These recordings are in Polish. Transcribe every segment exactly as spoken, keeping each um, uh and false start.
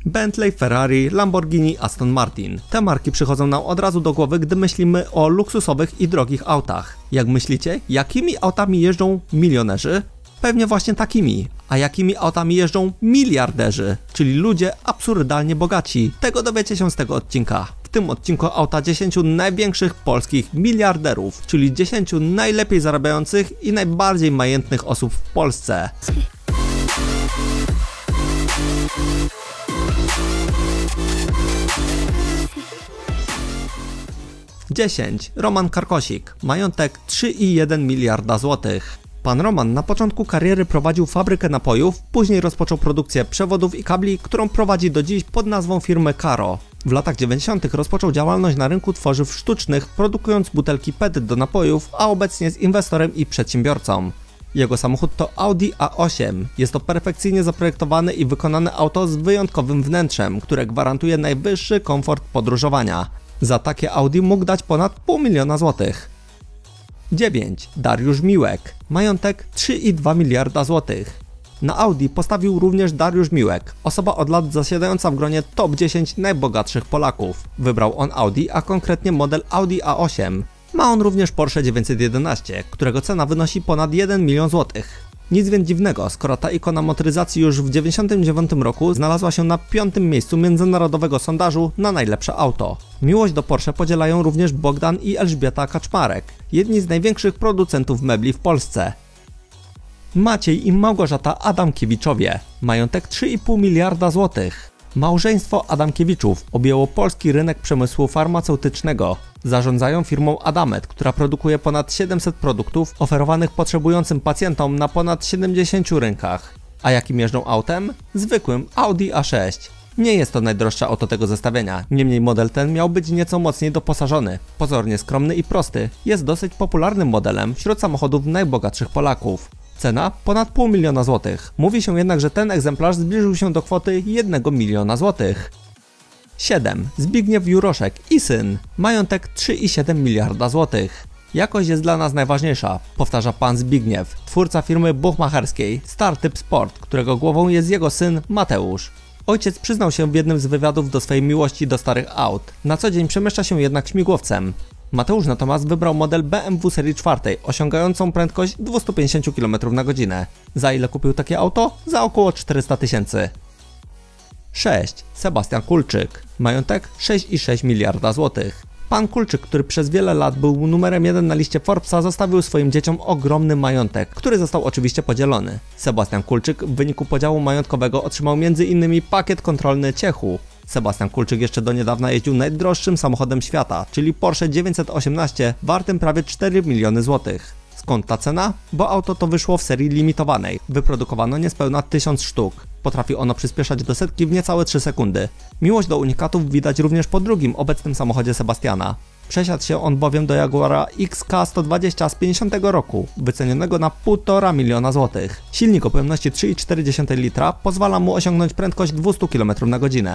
Bentley, Ferrari, Lamborghini, Aston Martin. Te marki przychodzą nam od razu do głowy, gdy myślimy o luksusowych i drogich autach. Jak myślicie, jakimi autami jeżdżą milionerzy? Pewnie właśnie takimi. A jakimi autami jeżdżą miliarderzy, czyli ludzie absurdalnie bogaci? Tego dowiecie się z tego odcinka. W tym odcinku auta dziesięciu największych polskich miliarderów, czyli dziesięciu najlepiej zarabiających i najbardziej majętnych osób w Polsce. dziesięć. Roman Karkosik. Majątek trzy i jeden miliarda złotych. Pan Roman na początku kariery prowadził fabrykę napojów, później rozpoczął produkcję przewodów i kabli, którą prowadzi do dziś pod nazwą firmy Karo. W latach dziewięćdziesiątych rozpoczął działalność na rynku tworzyw sztucznych, produkując butelki P E T do napojów, a obecnie jest inwestorem i przedsiębiorcą. Jego samochód to Audi A osiem. Jest to perfekcyjnie zaprojektowane i wykonane auto z wyjątkowym wnętrzem, które gwarantuje najwyższy komfort podróżowania. Za takie Audi mógł dać ponad pół miliona złotych. dziewięć. Dariusz Miłek. Majątek trzy i dwa miliarda złotych. Na Audi postawił również Dariusz Miłek, osoba od lat zasiadająca w gronie top dziesięć najbogatszych Polaków. Wybrał on Audi, a konkretnie model Audi A osiem. Ma on również Porsche dziewięćset jedenaście, którego cena wynosi ponad jeden milion złotych. Nic więc dziwnego, skoro ta ikona motoryzacji już w dziewięćdziesiątym dziewiątym roku znalazła się na piątym miejscu międzynarodowego sondażu na najlepsze auto. Miłość do Porsche podzielają również Bogdan i Elżbieta Kaczmarek, jedni z największych producentów mebli w Polsce. Maciej i Małgorzata Adamkiewiczowie. Majątek trzy i pół miliarda złotych. Małżeństwo Adamkiewiczów objęło polski rynek przemysłu farmaceutycznego. Zarządzają firmą Adamet, która produkuje ponad siedemset produktów oferowanych potrzebującym pacjentom na ponad siedemdziesięciu rynkach. A jakim jeżdżą autem? Zwykłym Audi A sześć. Nie jest to najdroższe auto tego zestawienia, niemniej model ten miał być nieco mocniej doposażony. Pozornie skromny i prosty, jest dosyć popularnym modelem wśród samochodów najbogatszych Polaków. Cena ponad pół miliona złotych. Mówi się jednak, że ten egzemplarz zbliżył się do kwoty jednego miliona złotych. siedem. Zbigniew Juroszek i syn. Majątek trzy i siedem miliarda złotych. Jakość jest dla nas najważniejsza, powtarza pan Zbigniew, twórca firmy buchmacherskiej Startyp Sport, którego głową jest jego syn Mateusz. Ojciec przyznał się w jednym z wywiadów do swojej miłości do starych aut. Na co dzień przemieszcza się jednak śmigłowcem. Mateusz natomiast wybrał model B M W serii czwartej, osiągającą prędkość dwieście pięćdziesiąt kilometrów na godzinę. Za ile kupił takie auto? Za około czterysta tysięcy. sześć. Sebastian Kulczyk. Majątek sześć i sześć miliarda złotych. Pan Kulczyk, który przez wiele lat był numerem jeden na liście Forbesa, zostawił swoim dzieciom ogromny majątek, który został oczywiście podzielony. Sebastian Kulczyk w wyniku podziału majątkowego otrzymał między innymi pakiet kontrolny Ciechu. Sebastian Kulczyk jeszcze do niedawna jeździł najdroższym samochodem świata, czyli Porsche dziewięćset osiemnaście, wartym prawie cztery miliony złotych. Skąd ta cena? Bo auto to wyszło w serii limitowanej. Wyprodukowano niespełna tysiąc sztuk. Potrafi ono przyspieszać do setki w niecałe trzy sekundy. Miłość do unikatów widać również po drugim obecnym samochodzie Sebastiana. Przesiadł się on bowiem do Jaguara X K sto dwadzieścia z pięćdziesiątego roku, wycenionego na półtora miliona złotych. Silnik o pojemności trzy i cztery litra pozwala mu osiągnąć prędkość dwieście kilometrów na godzinę.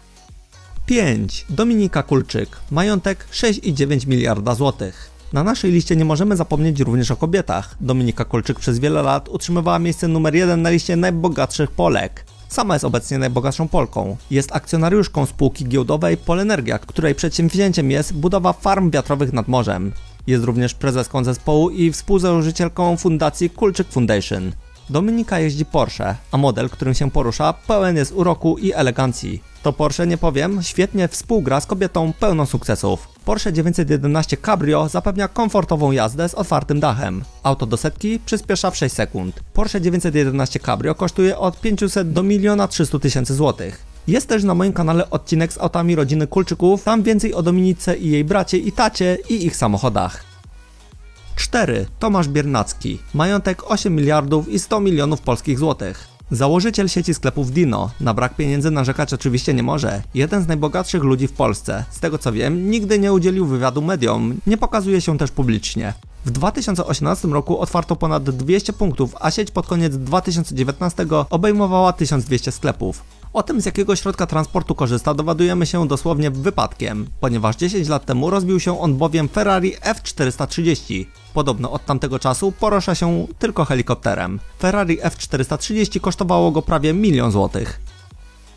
pięć. Dominika Kulczyk. Majątek sześć i dziewięć miliarda złotych. Na naszej liście nie możemy zapomnieć również o kobietach. Dominika Kulczyk przez wiele lat utrzymywała miejsce numer jeden na liście najbogatszych Polek. Sama jest obecnie najbogatszą Polką. Jest akcjonariuszką spółki giełdowej Polenergia, której przedsięwzięciem jest budowa farm wiatrowych nad morzem. Jest również prezeską zespołu i współzałożycielką fundacji Kulczyk Foundation. Dominika jeździ Porsche, a model, którym się porusza, pełen jest uroku i elegancji. To Porsche, nie powiem, świetnie współgra z kobietą pełną sukcesów. Porsche dziewięćset jedenaście Cabrio zapewnia komfortową jazdę z otwartym dachem. Auto do setki przyspiesza w sześć sekund. Porsche dziewięćset jedenaście Cabrio kosztuje od pięciuset do miliona trzystu tysięcy złotych. Jest też na moim kanale odcinek z autami rodziny Kulczyków, tam więcej o Dominice i jej bracie i tacie i ich samochodach. cztery. Tomasz Biernacki. Majątek osiem miliardów i sto milionów polskich złotych. Założyciel sieci sklepów Dino. Na brak pieniędzy narzekać oczywiście nie może. Jeden z najbogatszych ludzi w Polsce. Z tego co wiem, nigdy nie udzielił wywiadu mediom, nie pokazuje się też publicznie. W dwa tysiące osiemnastym roku otwarto ponad dwieście punktów, a sieć pod koniec dwa tysiące dziewiętnastego obejmowała tysiąc dwieście sklepów. O tym, z jakiego środka transportu korzysta, dowiadujemy się dosłownie wypadkiem, ponieważ dziesięć lat temu rozbił się on bowiem Ferrari F czterysta trzydzieści. Podobno od tamtego czasu porusza się tylko helikopterem. Ferrari F czterysta trzydzieści kosztowało go prawie milion złotych.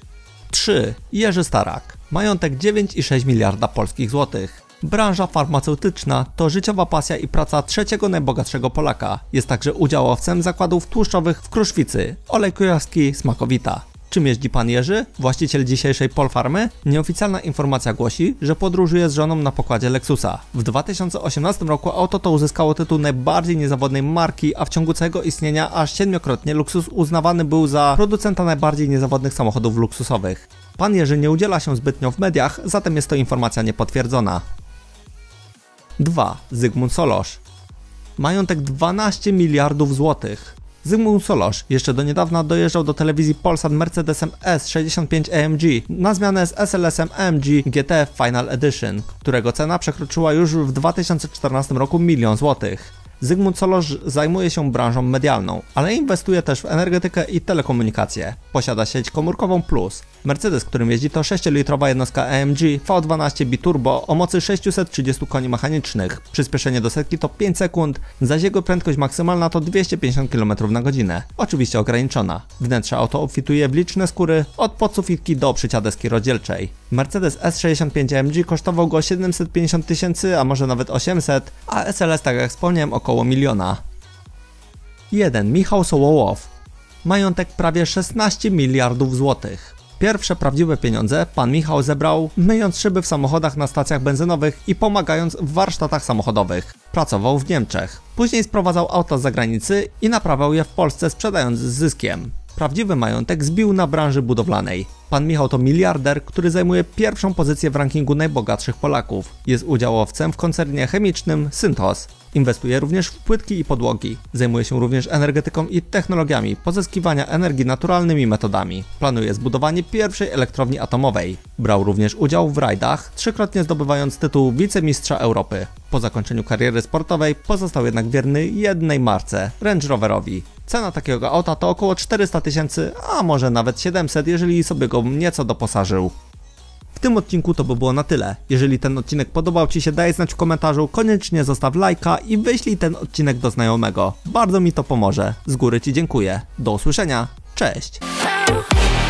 trzy. Jerzy Starak. Majątek dziewięć i sześć miliarda polskich złotych. Branża farmaceutyczna to życiowa pasja i praca trzeciego najbogatszego Polaka. Jest także udziałowcem zakładów tłuszczowych w Kruszwicy, olej kujawski Smakowita. Czym jeździ pan Jerzy, właściciel dzisiejszej Polfarmy? Nieoficjalna informacja głosi, że podróżuje z żoną na pokładzie Lexusa. W dwa tysiące osiemnastym roku auto to uzyskało tytuł najbardziej niezawodnej marki, a w ciągu całego istnienia aż siedmiokrotnie Lexus uznawany był za producenta najbardziej niezawodnych samochodów luksusowych. Pan Jerzy nie udziela się zbytnio w mediach, zatem jest to informacja niepotwierdzona. dwa. Zygmunt Solorz. Majątek dwanaście miliardów złotych. Zygmunt Solorz jeszcze do niedawna dojeżdżał do telewizji Polsat Mercedesem S sześćdziesiąt pięć A M G na zmianę z S L S-em A M G G T Final Edition, którego cena przekroczyła już w dwa tysiące czternastym roku milion złotych. Zygmunt Solorz zajmuje się branżą medialną, ale inwestuje też w energetykę i telekomunikacje. Posiada sieć komórkową Plus. Mercedes, którym jeździ, to sześciolitrowa jednostka A M G V dwanaście Biturbo o mocy sześćset trzydzieści koni mechanicznych. Przyspieszenie do setki to pięć sekund, zaś jego prędkość maksymalna to dwieście pięćdziesiąt kilometrów na godzinę. Oczywiście ograniczona. Wnętrze auto obfituje w liczne skóry, od podsufitki do przycia deski rozdzielczej. Mercedes S sześćdziesiąt pięć A M G kosztował go siedemset pięćdziesiąt tysięcy, a może nawet osiemset, a S L S, tak jak wspomniałem, około miliona. jeden. Michał Sołowow. Majątek prawie szesnaście miliardów złotych. Pierwsze prawdziwe pieniądze pan Michał zebrał myjąc szyby w samochodach na stacjach benzynowych i pomagając w warsztatach samochodowych. Pracował w Niemczech. Później sprowadzał auta z zagranicy i naprawiał je w Polsce, sprzedając z zyskiem. Prawdziwy majątek zbił na branży budowlanej. Pan Michał to miliarder, który zajmuje pierwszą pozycję w rankingu najbogatszych Polaków. Jest udziałowcem w koncernie chemicznym Synthos. Inwestuje również w płytki i podłogi. Zajmuje się również energetyką i technologiami pozyskiwania energii naturalnymi metodami. Planuje zbudowanie pierwszej elektrowni atomowej. Brał również udział w rajdach, trzykrotnie zdobywając tytuł wicemistrza Europy. Po zakończeniu kariery sportowej pozostał jednak wierny jednej marce – Range Roverowi. Cena takiego auta to około czterysta tysięcy, a może nawet siedemset, jeżeli sobie go nieco doposażył. W tym odcinku to by było na tyle. Jeżeli ten odcinek podobał Ci się, daj znać w komentarzu, koniecznie zostaw lajka i wyślij ten odcinek do znajomego. Bardzo mi to pomoże. Z góry Ci dziękuję. Do usłyszenia. Cześć!